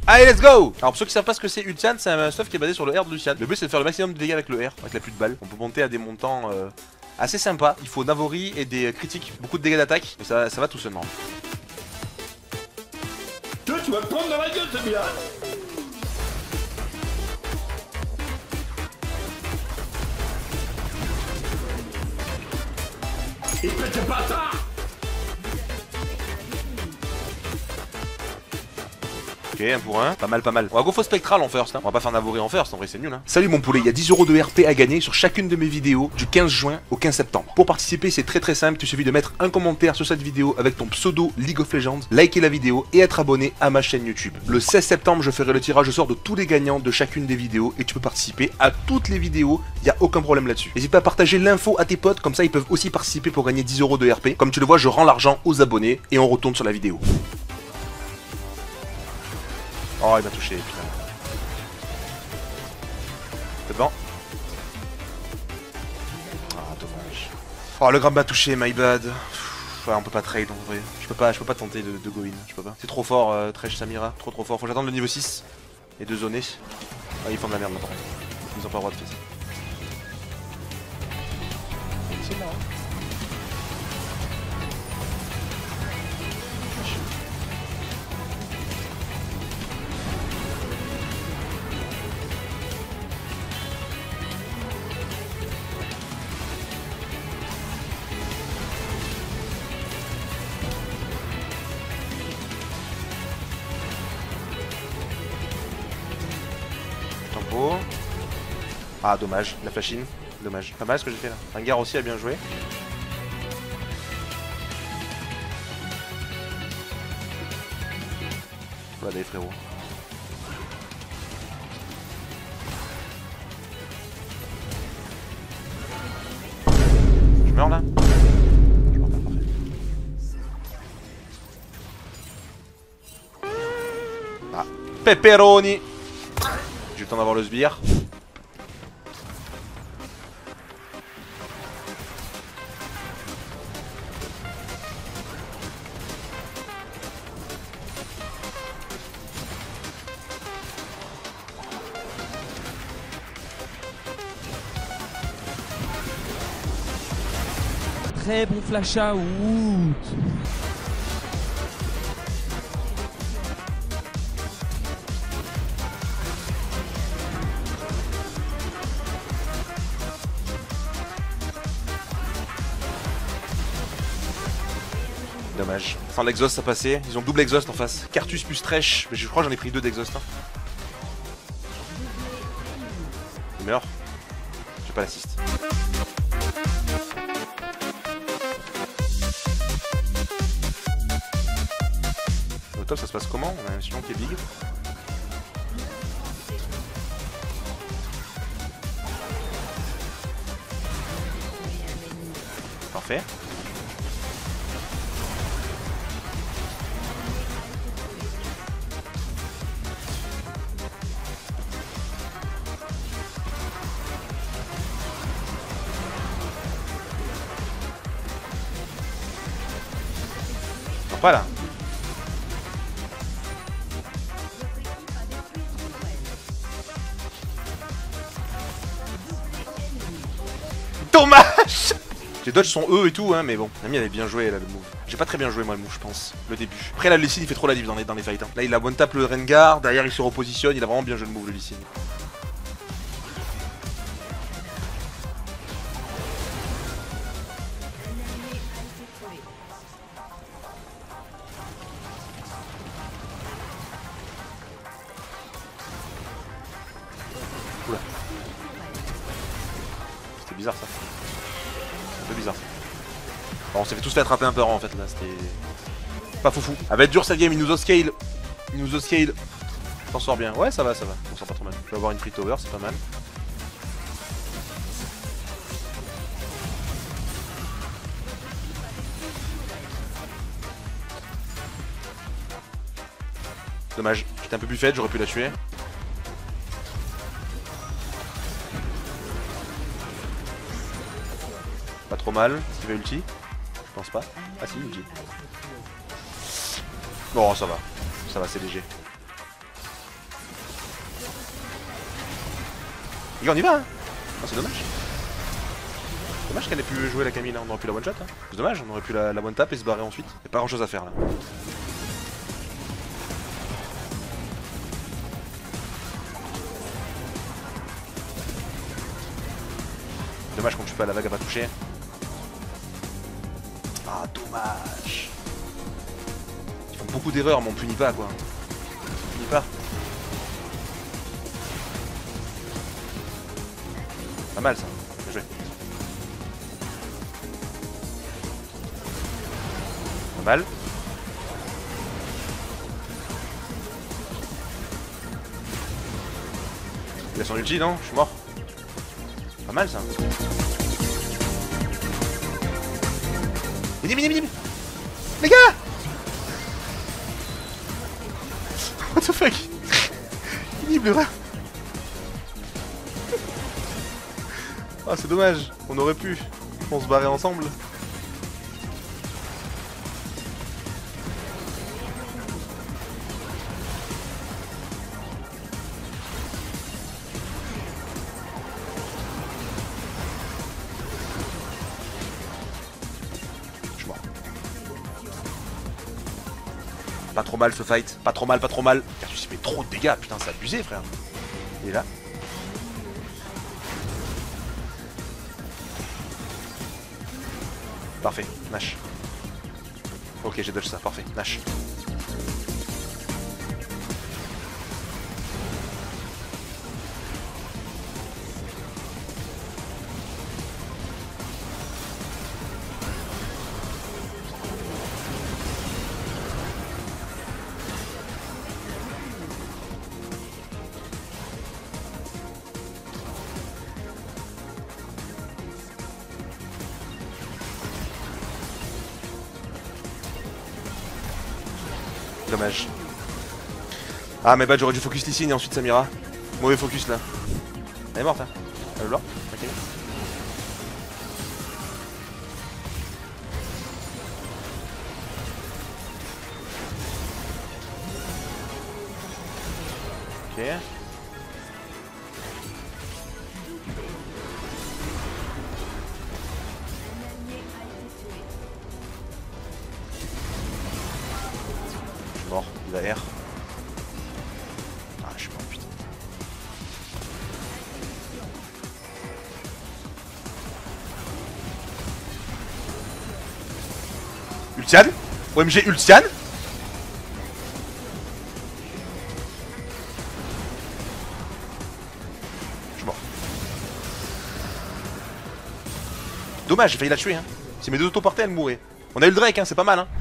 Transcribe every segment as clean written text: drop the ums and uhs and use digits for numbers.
Allez, let's go! Alors pour ceux qui savent pas ce que c'est Ultian, c'est un stuff qui est basé sur le R de Lucian. Le but c'est de faire le maximum de dégâts avec le R, avec la pluie de balles. On peut monter à des montants assez sympas. Il faut Navori et des critiques, beaucoup de dégâts d'attaque, mais ça va tout seul normalement. Tu vas te prendre dans la gueule, c'est bien. Et pète pas ça. Ok, 1 pour 1, pas mal pas mal. On va go faux spectral en first, hein. On va pas faire Navori en first, en vrai c'est nul hein. Salut mon poulet, il y a 10 € de RP à gagner sur chacune de mes vidéos du 15 juin au 15 septembre. Pour participer c'est très simple, il suffit de mettre un commentaire sur cette vidéo avec ton pseudo League of Legends, liker la vidéo et être abonné à ma chaîne YouTube. Le 16 septembre je ferai le tirage au sort de tous les gagnants de chacune des vidéos et tu peux participer à toutes les vidéos, il n'y a aucun problème là-dessus. N'hésite pas à partager l'info à tes potes, comme ça ils peuvent aussi participer pour gagner 10 € de RP. Comme tu le vois je rends l'argent aux abonnés et on retourne sur la vidéo. Oh il m'a touché putain. T'es devant. Ah dommage. Oh le grab m'a touché, my bad. Ouais, on peut pas trade en vrai. Je peux pas tenter de go in. Je peux pas. C'est trop fort Thresh Samira. Trop fort. Faut que j'attende le niveau 6. Et de zoner. Ah ils font de la merde maintenant. Ils ont pas le droit de faire ça. C'est marrant. Ah dommage, la flashine, dommage. Pas mal ce que j'ai fait là. Rengar aussi a bien joué. Voilà les frérots. Je meurs là? Je meurs pas, parfait. Ah, pepperoni. J'ai le temps d'avoir le sbire. Très bon flash out. Dommage. Sans l'exhaust ça passait. Ils ont double exhaust en face. Cartus plus Thresh. Mais je crois que j'en ai pris 2 d'exhaust. Hein. Il meurt. J'ai pas l'assist. Au top ça se passe comment? On a un mission qui est big. Parfait. Voilà. Dommage. Les dodges sont eux et tout hein, mais bon, Nami avait bien joué là le move. J'ai pas très bien joué moi le move je pense, le début. Après là le Lee Sin il fait trop la div dans les fights hein. Là il a one tap le Rengar, derrière il se repositionne, il a vraiment bien joué le move le Lee Sin. Oula. C'était bizarre ça. C'est un peu bizarre. Bon, on s'est fait tous fait attraper un peu en fait là, c'était pas foufou. Elle va être dur cette game, il nous oscale. Il nous oscale. On s'en sort bien. Ouais ça va, on sort pas trop mal. Je vais avoir une free tower, c'est pas mal. Dommage, j'étais un peu plus faible, j'aurais pu la tuer. Pas trop mal, est-ce qu'il va ulti? Je pense pas. Ah si, ulti. Bon, ça va, c'est léger. Les gars, on y va, hein. Oh, c'est dommage. Dommage qu'elle ait pu jouer la Camille là, on aurait pu la one shot. Hein. C'est dommage, on aurait pu la one tap et se barrer ensuite. Y'a pas grand chose à faire là. Dommage qu'on tue pas, la vague a pas touché. Ah, dommage. Ils font beaucoup d'erreurs, mais on punit pas quoi. On punit pas. Pas mal ça, bien joué. Pas mal. Il a son ulti non? Je suis mort. Pas mal ça. Minime. Les gars! What the fuck? Minime là. Ah c'est dommage, on aurait pu. On se barrait ensemble. Pas trop mal ce fight, pas trop mal. Vertus il fait trop de dégâts, putain c'est abusé frère. Il est là. Parfait, Nash. Ok j'ai dodge ça, parfait, Nash. Dommage. Ah mais bah j'aurais dû focus Lee Sin et ensuite Samira. Mauvais focus là. Elle est morte hein. Elle est là. Ok. Ok. Mort, il a R. Ah, je suis mort, putain. Ultian? OMG Ultian? Je suis mort. Dommage, j'ai failli la tuer, hein. Si mes deux autos partaient, elle mourrait. On a eu le Drake, hein, c'est pas mal, hein.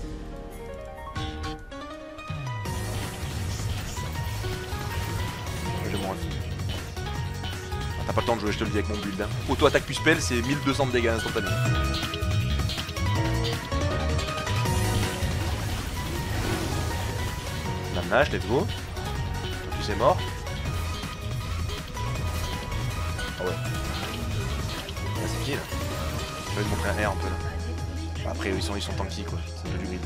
T'as pas le temps de jouer, je te le dis avec mon build. Hein. Auto-attaque plus spell, c'est 1200 de dégâts instantanés. Lamnage, let's go. Tu c'est mort. Ah ouais. Là c'est qui là? Je vais te montrer un R un peu là. Après ils sont tanky quoi, c'est un peu du build.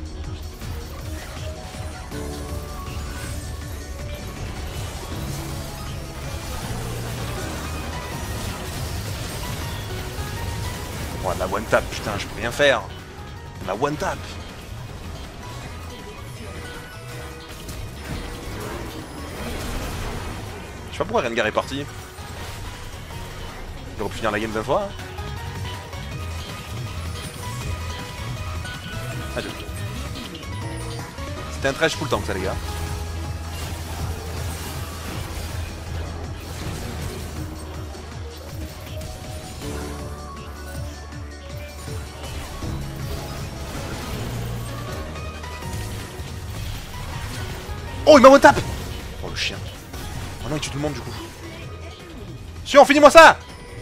Oh, la one tap, putain, je peux rien faire. La one tap. Je sais pas pourquoi Rengar est parti. Il aurait pu finir la game 20 fois. Hein. Adieu. C'était un trash full tank ça les gars. Oh il m'a one tap. Oh le chien. Oh non il tue tout le monde du coup. Sion finis-moi ça.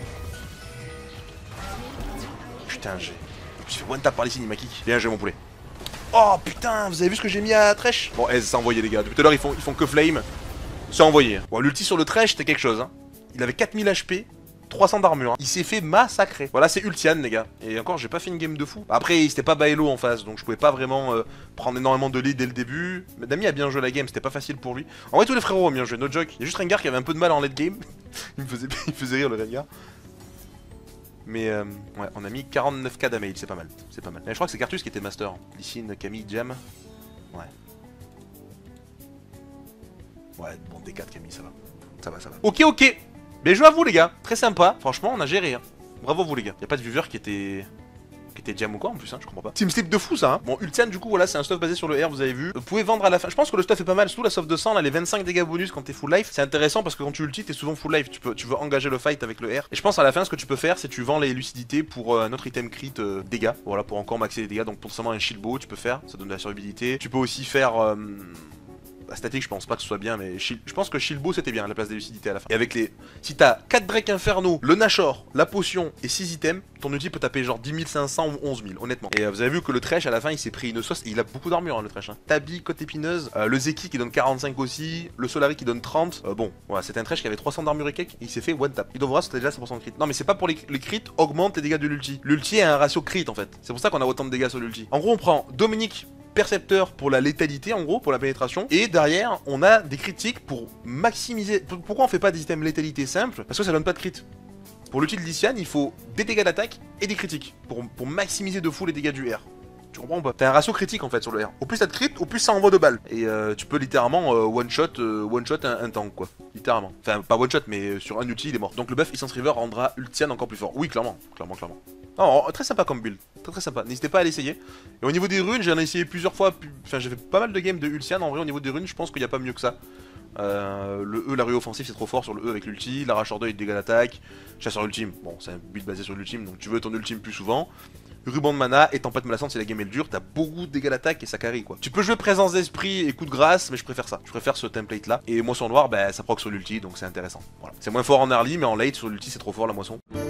Putain j'ai... Je me suis fait one tap par les signes il m'a kick. Bien joué mon poulet. Oh putain vous avez vu ce que j'ai mis à Thresh. Bon Ez c'est envoyé les gars. Depuis tout à l'heure ils font que flame. C'est envoyé. Bon l'ulti sur le Thresh c'était quelque chose hein. Il avait 4000 HP. 300 d'armure. Hein. Il s'est fait massacrer. Voilà, c'est Ultian, les gars. Et encore, j'ai pas fait une game de fou. Après, c'était pas Baello en face, donc je pouvais pas vraiment prendre énormément de lead dès le début. Mais Dami a bien joué la game, c'était pas facile pour lui. En vrai, tous les frérots ont bien joué, no joke. Il y a juste Rengar qui avait un peu de mal en late game. il me faisait rire, le Rengar. Mais ouais, on a mis 49k damage, c'est pas mal. C'est pas mal. Mais je crois que c'est Cartus qui était master. Lysine, Camille, Jam. Ouais. Ouais, bon, D4 Camille, ça va. Ça va, ça va. Ok, ok. Mais je à vous, les gars. Très sympa. Franchement, on a géré. Hein. Bravo, vous, les gars. Y'a pas de viewer qui était jam ou quoi en plus, hein, je comprends pas. Team slip de fou, ça. Hein. Bon, Ultian, du coup, voilà, c'est un stuff basé sur le R, vous avez vu. Vous pouvez vendre à la fin. Je pense que le stuff est pas mal. Surtout la sauve de sang, là, les 25 dégâts bonus quand t'es full life. C'est intéressant parce que quand tu ulti, t'es souvent full life. Tu veux engager le fight avec le R. Et je pense à la fin, ce que tu peux faire, c'est tu vends les lucidités pour un autre item crit dégâts. Voilà, pour encore maxer les dégâts. Donc, potentiellement un shield bow, tu peux faire. Ça donne de la survivabilité. Tu peux aussi faire. La statique, je pense pas que ce soit bien, mais je pense que Shilbo c'était bien à la place des lucidités à la fin. Et avec les. Si t'as 4 breaks infernaux, le Nashor, la potion et 6 items, ton ulti peut taper genre 10 500 ou 11 000, honnêtement. Et vous avez vu que le Thresh à la fin il s'est pris une sauce, et il a beaucoup d'armure hein, le Thresh. Hein. Tabi, côte épineuse, le Zeki qui donne 45 aussi, le Solari qui donne 30. Bon, voilà, c'était un Thresh qui avait 300 d'armure et quelques, et il s'est fait one tap. Il devra c'était déjà 100% de crit. Non, mais c'est pas pour les crits, augmente les dégâts de l'ulti. L'ulti a un ratio crit en fait. C'est pour ça qu'on a autant de dégâts sur l'ulti. En gros, on prend Dominique. Percepteur pour la létalité en gros, pour la pénétration. Et derrière, on a des critiques pour maximiser. Pourquoi on fait pas des items létalité simples? Parce que ça donne pas de crit. Pour l'outil de Lycian, il faut des dégâts d'attaque et des critiques. Pour maximiser de fou les dégâts du R. Tu comprends ou pas? T'as un ratio critique en fait sur le R. Au plus t'as de crit, au plus ça envoie de balles. Et tu peux littéralement one shot un tank quoi. Littéralement. Enfin pas one shot mais sur un ulti il est mort. Donc le buff Essence River rendra Ultian encore plus fort. Oui clairement. Non, très sympa comme build, très sympa, n'hésitez pas à l'essayer. Et au niveau des runes, j'en ai essayé plusieurs fois, enfin j'ai fait pas mal de games de Ultian, en vrai au niveau des runes je pense qu'il n'y a pas mieux que ça. Le E, la rue offensive c'est trop fort sur le E avec l'ulti, l'arracheur d'œil, dégâts d'attaque, chasseur ultime, bon c'est un build basé sur l'ultime donc tu veux ton ultime plus souvent. Ruban de mana et tempête menaçante si la game est dure, t'as beaucoup de dégâts d'attaque et ça carry quoi. Tu peux jouer présence d'esprit et coup de grâce mais je préfère ça, je préfère ce template là. Et moisson noire bah ça proc sur l'ulti donc c'est intéressant. Voilà. C'est moins fort en early mais en late sur l'ulti c'est trop fort la moisson.